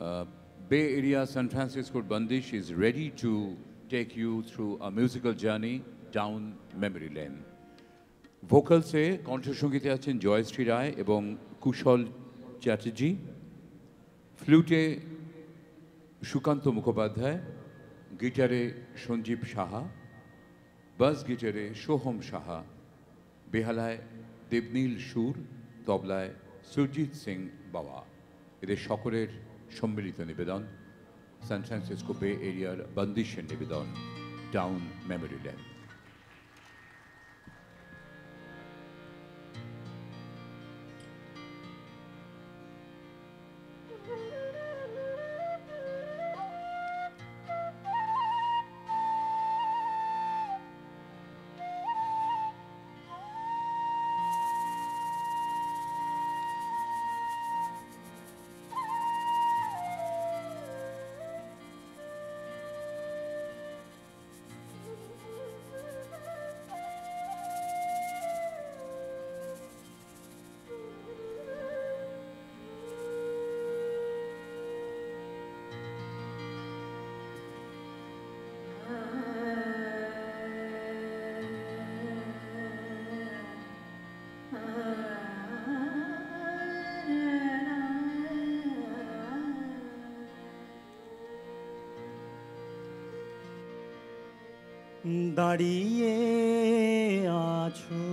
Uh, Bay Area San Francisco Bandish is ready to take you through a musical journey down memory lane. ভোকালসে কণ্ঠসঙ্গীতে আছেন জয়শ্রী রায় এবং কুশল চ্যাটার্জি, ফ্লুটে সুকান্ত মুখোপাধ্যায়, গিটারে সঞ্জীব সাহা, বাস গিটারে সোহম সাহা, বেহালায় দেবনীল সুর, তবলায় সুরজিৎ সিং বাওয়া। এদের সকলের সম্মিলিত নিবেদন, সান ফ্রান্সিসকো বে এরিয়ার বন্দিশের নিবেদন, ডাউন মেমোরি লেন। দাঁড়িয়ে আছো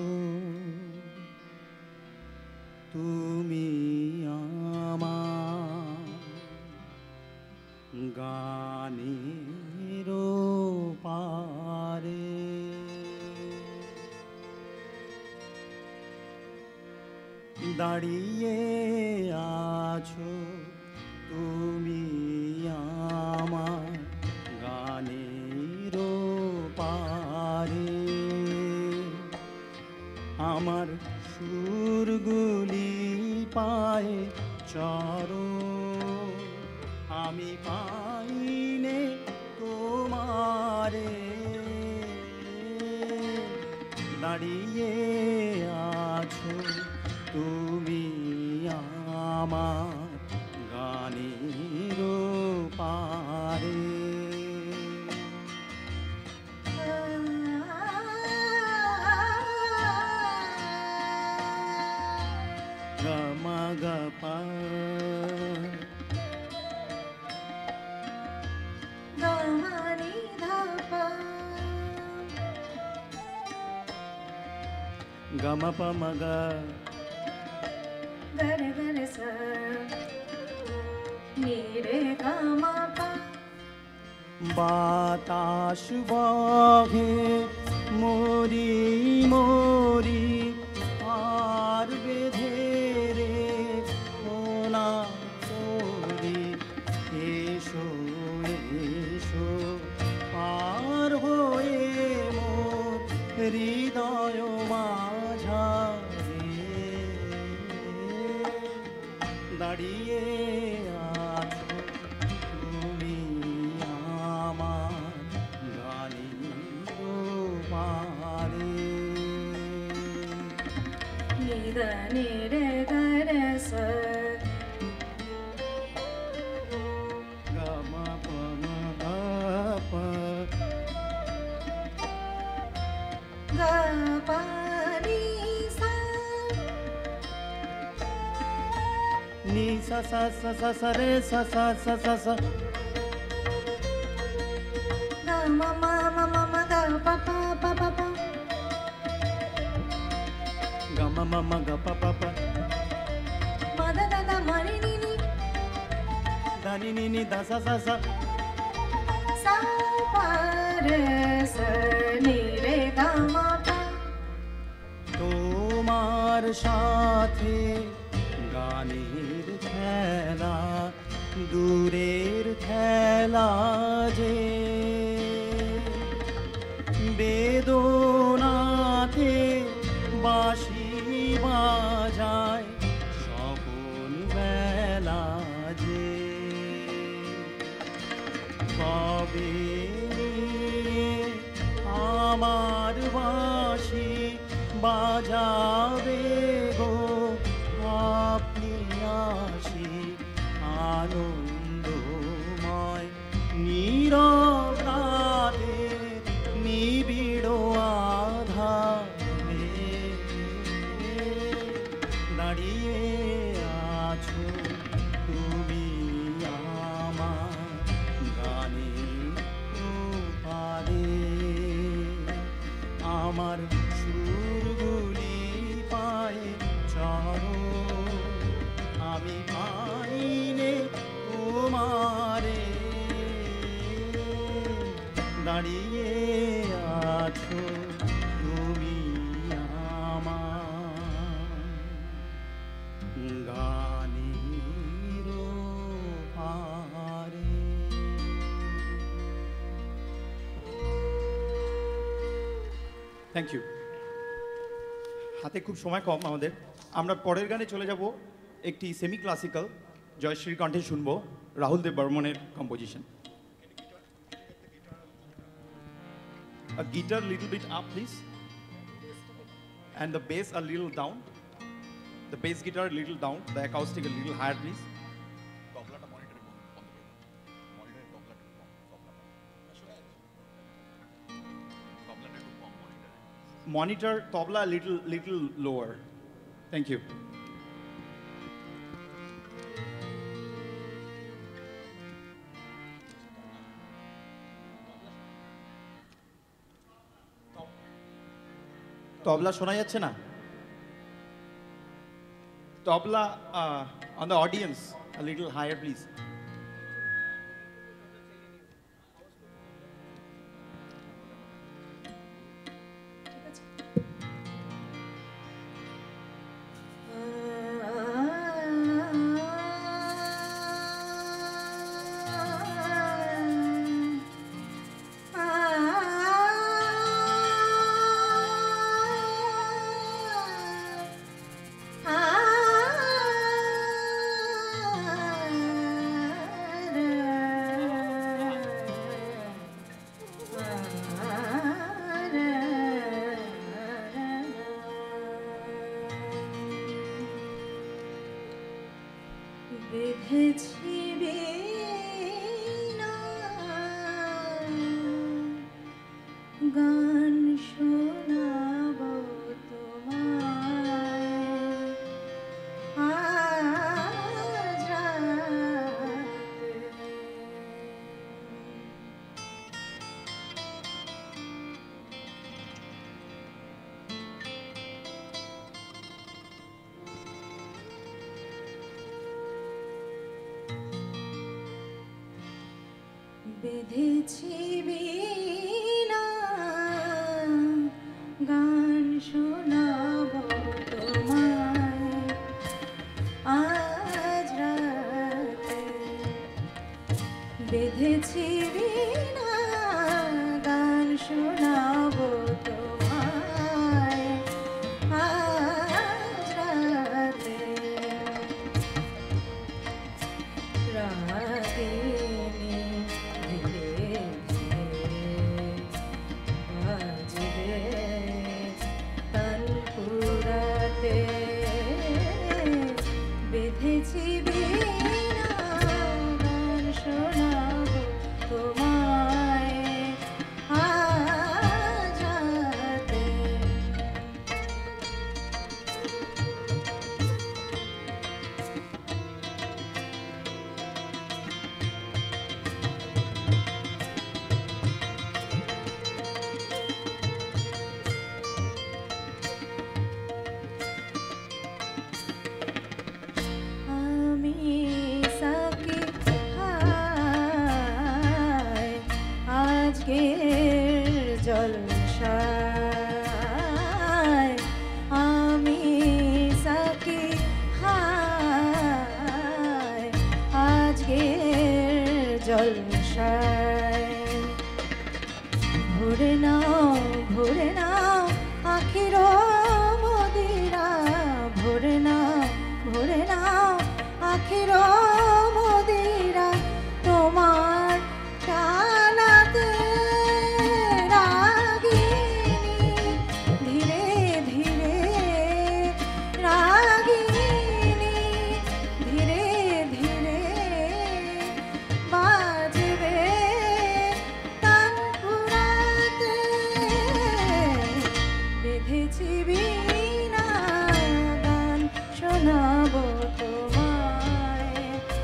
তুমি আমার গানের পারে, দাঁড়িয়ে আছো তুমি আমার গানের পারে, আমার সুরগুলি পায়ে চরো, আমি পাইনে তোমারে, দাঁড়িয়ে আছো তুমি আমার গানের পারে। গমগপা গমনি ধপা গমপ মগ গর গর সা নিরে গমপা। বাতাস বহে মরি মরি আর বেঁধে রে কোনা তোরি, এসো এসো পার হয়ে মোর হৃদয় মাঝারে, দাঁড়িয়ে আছো তুমি আমার গানের পারে। নিদ নিরে গর সা গম পম প গপা নি সা নি সা সা সা সা সা রে সা সা সা সা সা গম মা মা মা মা গ পা পা পা পা পা গম ম ম গ প প প মা দা দা দা মনি নি নি ধা নি নি নি ধা সা সা সা, সা পা রে সা নিরে গমপা। তোমার সাথে গানের খেলা দূরের খেলা যে, বেদনাতে বাঁশি বাজায় সকল বেলা যে, কবে আমার বাঁশি বাজাবে গো আপনি আসি আনন্দ দাঁড়িয়ে আছো তুমি আমার গানের পারে। Thank you. হাতে খুব সময় কম আমাদের, আমরা পরের গানে চলে যাব। একটি সেমি ক্লাসিক্যাল জয়শ্রীর কণ্ঠে শুনবো, রাহুল দেব বর্মনের composition. A guitar little bit up, please, and the bass a little down. The bass guitar a little down, the acoustic a little higher, please. Monitor tabla a little lower. Thank you. তবলা শোনা যাচ্ছে না? তবলা on the audience a little higher, please. বেঁধেছি বীণা, গান শোনাবো তোমায় আজ রাতে। বেঁধেছি বীণা, গান শোনাবো তোমায় আজ রাতে। বেঁধেছি বীণা, গান শোনাবো তোমায় আজ রাতে। রাগিনী ধীরে ধীরে বাজবে তানপুরাতে। বেঁধেছি বীণা, গান শোনাবো তোমায় আজ রাতে। আমি সাকি হায় আজকের জলসায়। আমি সাকি হায় আজকের জলসায়। ভরে নাও আখির মদিরা, ভরে নাও আখির মদিরা তোমার টানাতে। রাগিনী ধীরে ধীরে, রাগিনী ধীরে ধীরে বাজবে তানপুরাতে। বেঁধেছি বীণা, গান শোনাবো তোমায়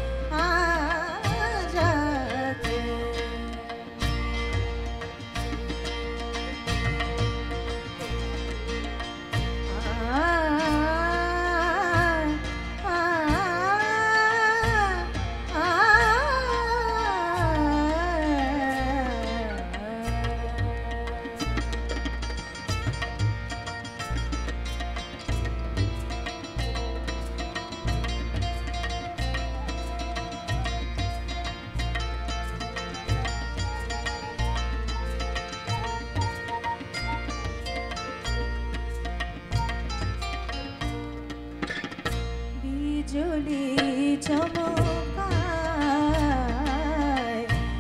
চমকায়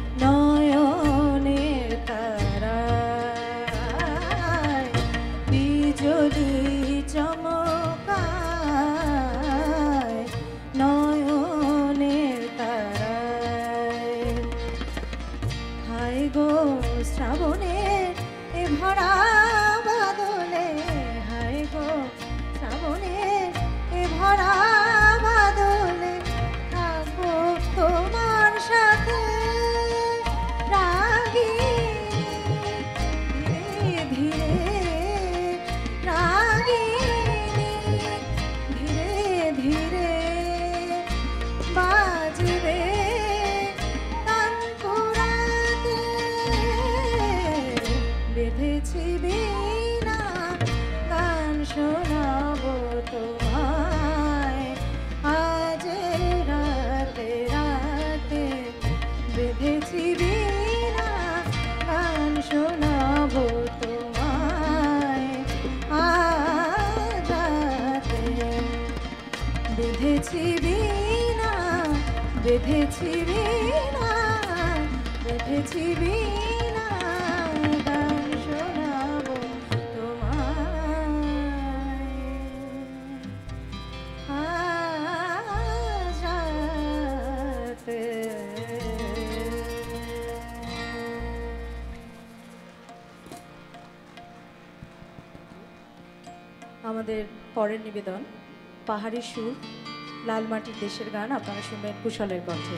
নয়নের তারায় বিজলি চমকায় নয়নের তারায় হায় গো শ্রাবণের এ ভরা বাদলে হায় গো শ্রাবণের এ ভরা বাদলে থাকবো তোমার সাথে রাগিনী ধীরে রাগিনী ধীরে ধীরে বাজবে তানপুরাতে বেঁধেছি বীণা গান শোনাবো তোমায় আজ রাতে রাতে বেঁধেছি বীণা গান শোনাবো তোমায় আজ রাতে বেঁধেছি বীণা বেঁধেছি বীণা বেঁধেছি বীণা গান শোনাবো তোমায় আজ রাতে। আমাদের পরের নিবেদন পাহাড়ি সুর লাল মাটির দেশের গান আপনারা শুনবেন কুশলের কণ্ঠে।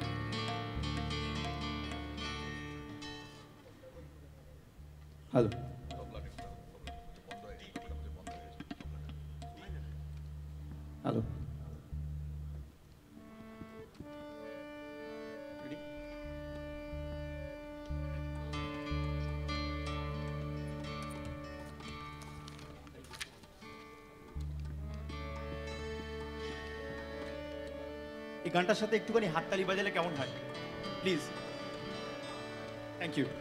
হ্যালো হ্যালো এই গানটার সাথে একটুখানি হাততালি বাজালে কেমন হয় প্লিজ থ্যাংক ইউ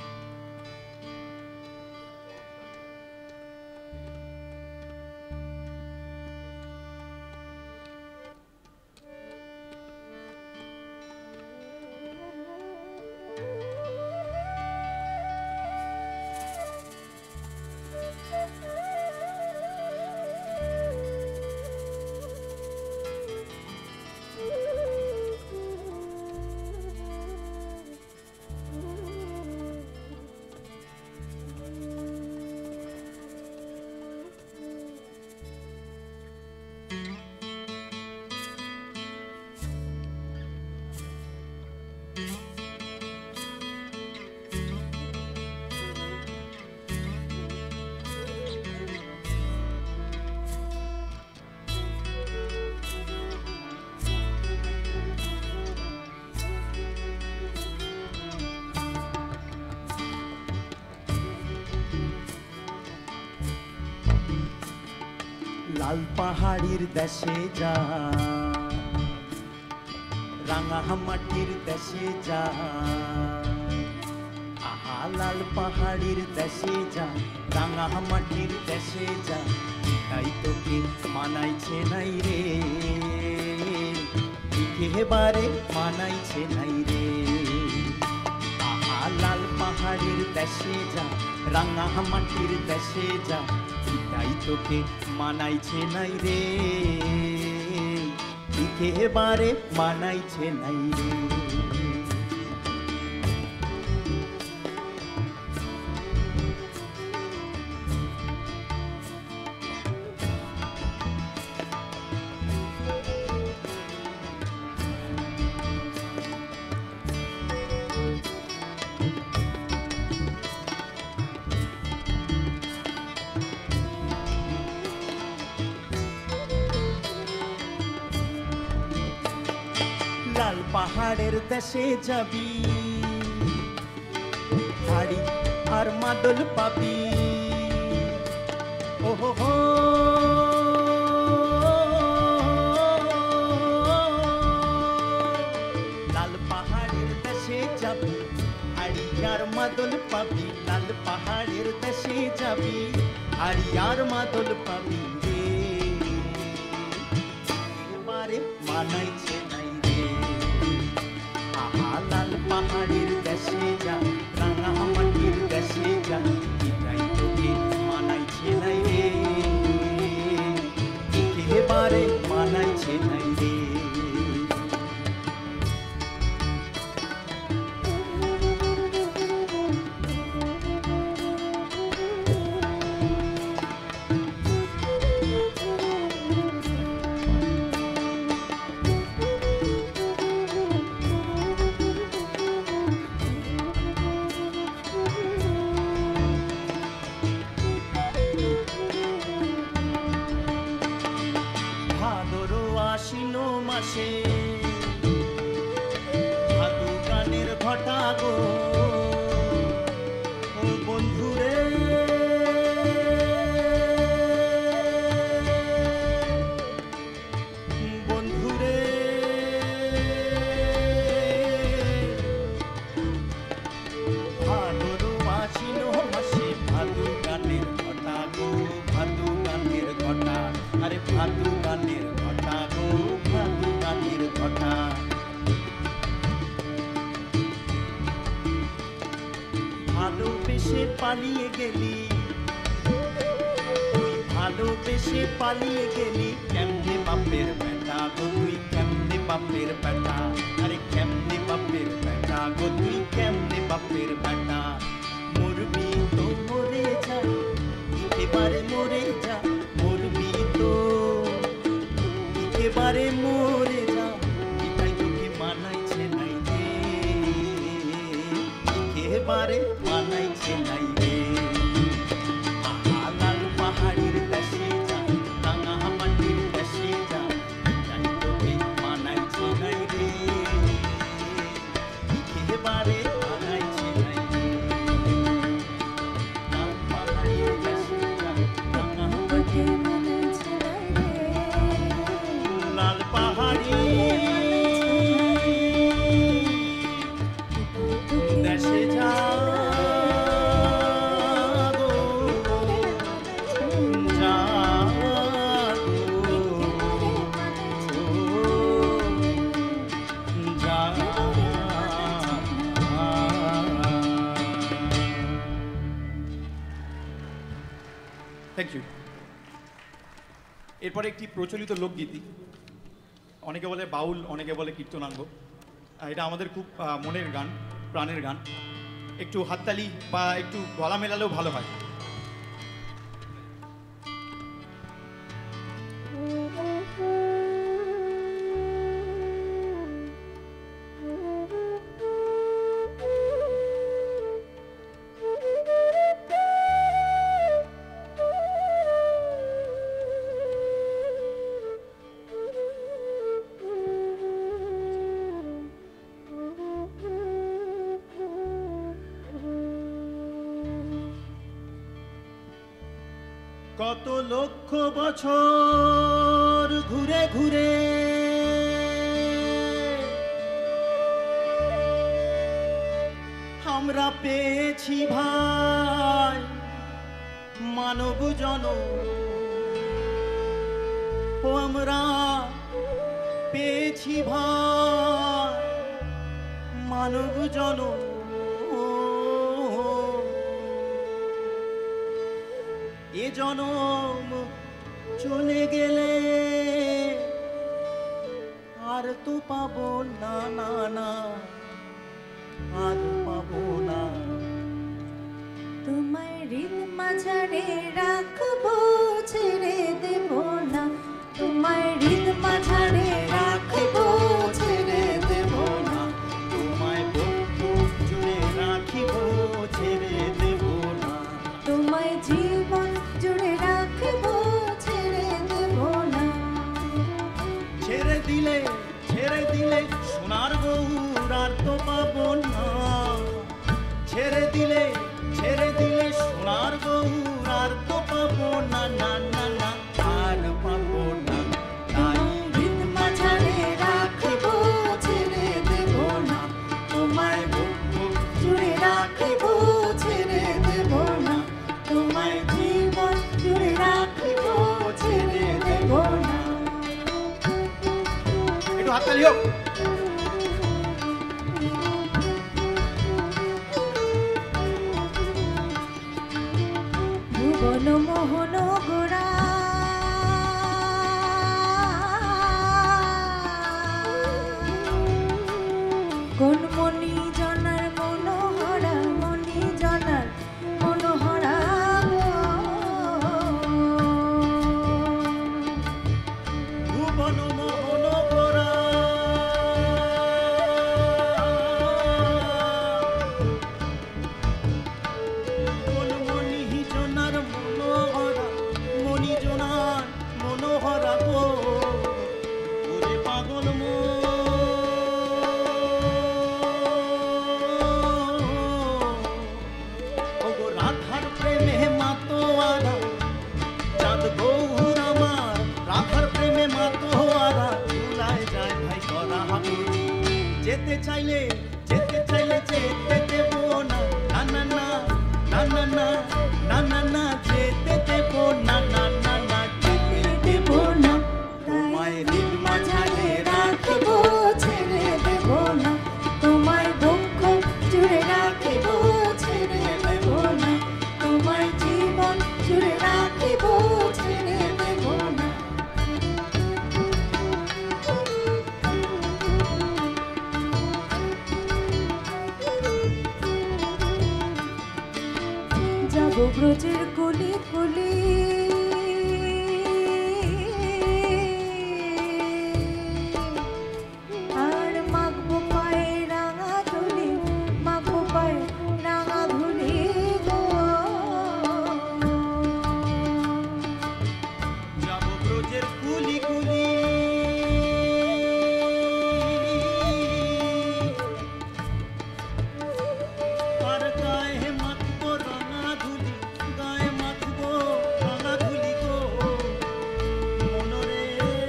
লাল পাহাড়ির দেশে যা রাঙা মাটির দেশে যা আহা লাল পাহাড়ির দেশে যা রাঙা মাটির দেশে যা তাই তোকে মানাইছে নাই রে একেবারে মানাইছে নাই রে আহা লাল পাহাড়ির দেশে যা রাঙা মাটির দেশে যা তাই তোকে মানাইছে নাই রে একেবারে মানাইছে নাই রে লাল পাহাড়ের দেশে যাবি হাড়ি আর মাদল পাবি ওহো হো লাল পাহাড়ের দেশে যাবি হাড়ি আর মাদল পাবি লাল পাহাড়ের দেশে যাবি হাড়ি আর মাদল পাবি রে মানাইছে নাই রে আহা লাল পাহাড়ের দেশে যা রাঙা মাটির দেশে যা এটাই তোকে মানাইছে নাই রে একেবারে মানাইছে নাই রে মাসে ভাদু গানের ঘটা গো ও বন্ধুরে বন্ধুরে ভাদুর আশ্বিন মাসে ভাদু গানের ঘটা গো ভাদু গানের ঘটা আরে ভাদু গানের ঘটা গো ভাদু গানের ঘটা ভালোবেসে পালিয়ে গেলি তুই ভালোবেসে পালিয়ে গেলি কেমনে বাপের বেটা গো তুই কেমনে বাপের বেটা আরে কেমনে বাপের বেটা গো তুই কেমনে বাপের বেটা মরবি তো মরে যা একেবারে মরে যা মরবি তো একেবারে মরে যা এটাই তোকে মানাইছে নাই রে একেবারে মানাইছে নাই রে আহা লাল পাহাড়ের দেশে যা রাঙা মাটির দেশে যা এটাই তোকে মানাইছে নাই রে একেবারে মানাইছে নাই রে লাল পাহাড়ের দেশে যা রাঙা মাটির লাল পাহাড়ি দেশে যা গো যা গো যা থ্যাংক ইউ। এরপরে একটি প্রচলিত লোকগীতি, অনেকে বলে বাউল, অনেকে বলে কীর্তনাঙ্গ। এটা আমাদের খুব মনের গান, প্রাণের গান। একটু হাততালি বা একটু গলা মেলালেও ভালো হয়। কত লক্ষ বছর ঘুরে ঘুরে আমরা পেয়েছি ভাই মানব জনম ও আমরা পেয়েছি ভাই মানব জনম এ জনম চলে গেলে আর তো পাবো না না না আর পাবো না তোমায় হৃদ মাঝারে রাখবো, ছেড়ে দেব না। তোমায় হৃদ মাঝারে রাখবো, ছেড়ে দেব না। তোমায় বুক জুড়ে রাখিব ছেড়ে দেব না তোমায় জীবন জুড়ে রাখবো, ছেড়ে দেব না। ছেড়ে দিলে সোনার গৌর আর তো পাবো না ছেড়ে দিলে সোনার গৌর আর তো পাবো না না না না আর পাবো না তাই হৃদ মাঝারে রাখবো, ছেড়ে দেব না। তোমায় বুক জুড়ে রাখবো, ছেড়ে দেব না। তোমায় জীবন জুড়ে রাখবো, ছেড়ে দেব না। বনমোহন গোরা কোন মনি জনার মনোহরা মনি জনার মনোহরা ভুবন মোহন গোরা কোন মনি জনার মনোহরা মনি জনার মনোহরা গো ওরে পাগল ওগো রাধার প্রেমে মাতোয়ারা চাঁদ গৌর আমার রাধার প্রেমে মাতোয়ারা ভুলায় যায় ভাই করা হবে যেতে চাইলে যেতে দেব না না না না না না না না না যেতে দেব না না না না যেতে দেব না তোমায় নীল মাঝারে রাখবো ছেড়ে দেব না তোমায় দুঃখ জুড়ে রাখিব ছেড়ে দেব না তোমায় জীবন জুড়ে রাখিব ছেড়ে দেব না যাব ব্রজের কলি কলি আর মাখবো পায়ে রাঙা ধুলি মাখবো পায়ে রাঙা ধুলি গো যাব ব্রজের কুলি কুলি আর গায়ে মাখবো রাঙা ধুলি গায়ে মাখবো রাঙা ধুলি গো মনরে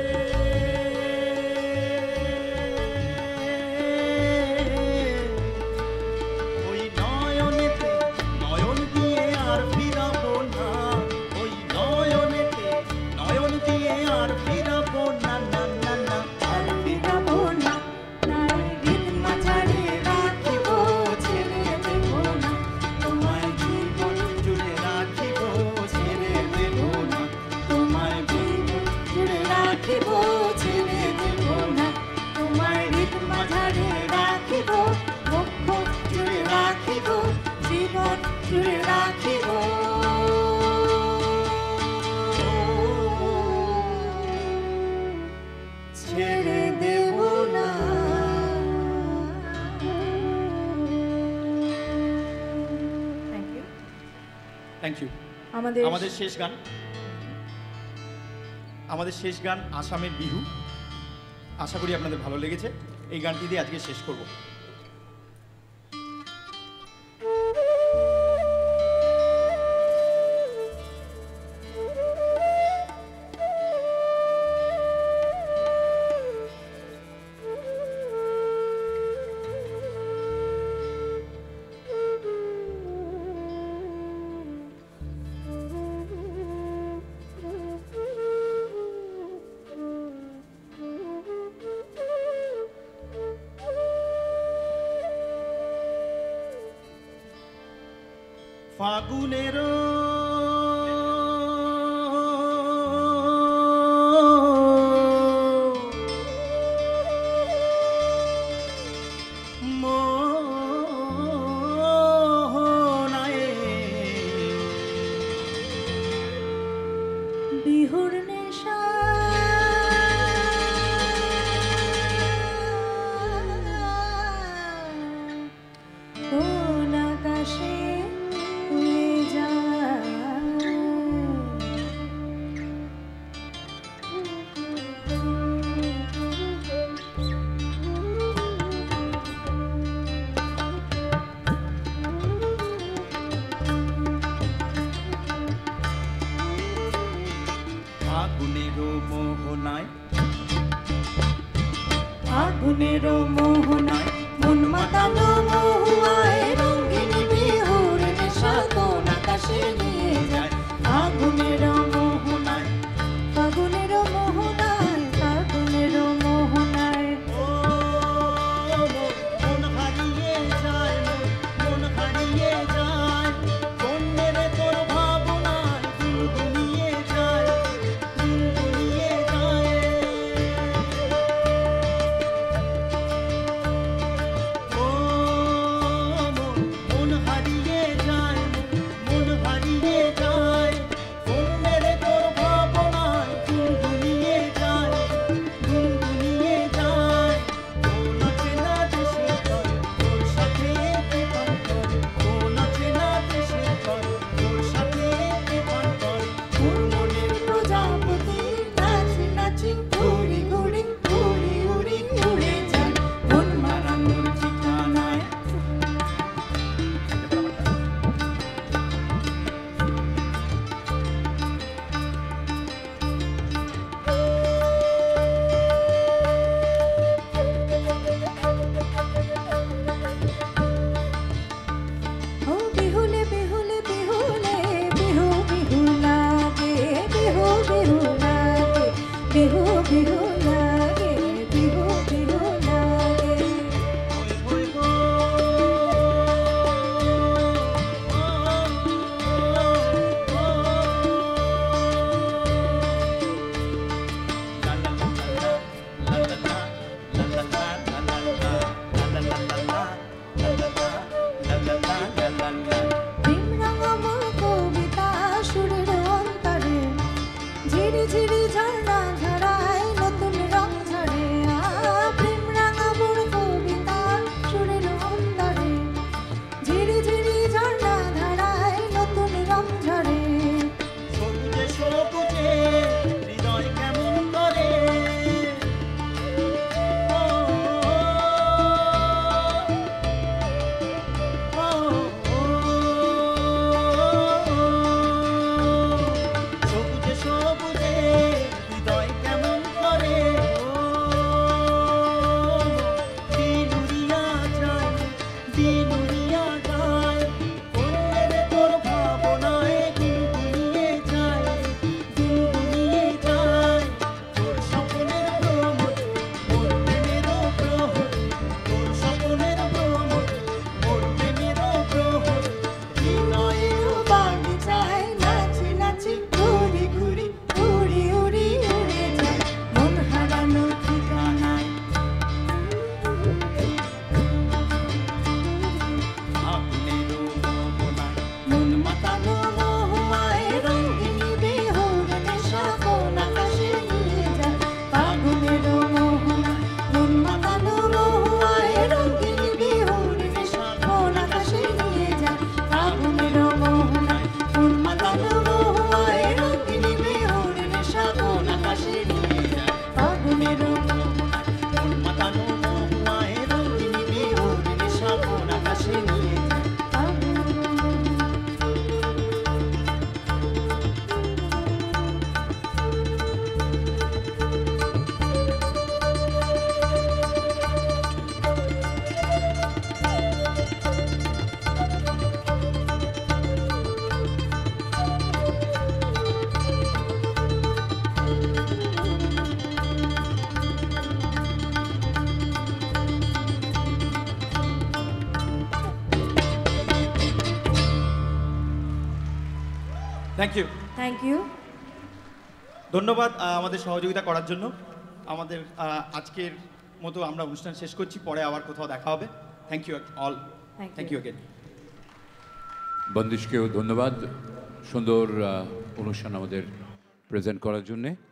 ওই নয়নেতে নয়ন দিয়ে আর ফিরাবো না ওই নয়নেতে নয়ন দিয়ে আর ফিরাবো না না না না আর ফিরাবো না নাই দিন মাঝারে রাখিব ছেড়ে দেব না তোমায় জীবন জুড়ে রাখিব ছেড়ে দেব না তোমায় জীবন জুড়ে রাখিব ছেড়ে দেব না তোমায় হৃদ মাঝারে রাখিব মুখ জুড়ে রাখিব জীবন জুড়ে রাখিব ছেড়ে দেব না থ্যাংক ইউ থ্যাংক ইউ আমাদের আমাদের শেষ গান আসামের বিহু। আশা করি আপনাদের ভালো লেগেছে। এই গানটি দিয়ে আজকে শেষ করব। ফাগুনের মোহনায় বিহুর নেশা কোন আকাশে উড়ে যায় ফাগুনের মোহনায় আগুনের মোহনায় মন মাতানো মহুয়ায় রঙিন বিহুর নেশা কোন আকাশে নিয়ে যায় আগুনের মোহনায় ফাগুনের মোহনায় ফাগুনের মোহনায় ও মন হারিয়ে যায় মন হারিয়ে যায় বন্যের তোর ভাবনায় থ্যাংক ইউ। Thank you. ধন্যবাদ আমাদের সহযোগিতা করার জন্য। আমাদের আজকের মতো আমরা অনুষ্ঠান শেষ করছি, পরে আবার কোথাও দেখা হবে। Thank you all. Thank thank you. You again. বন্দিশকেও ধন্যবাদ সুন্দর অনুষ্ঠান আমাদের প্রেজেন্ট করার জন্যে।